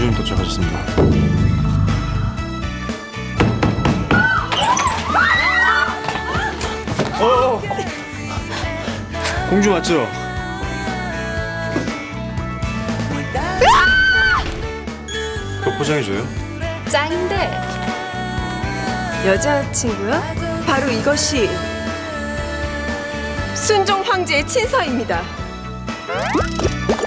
공주님 도착하셨습니다. 공주 맞죠? 그거 포장해줘요. 짱인데. 여자친구요? 바로 이것이 순종 황제의 친서입니다.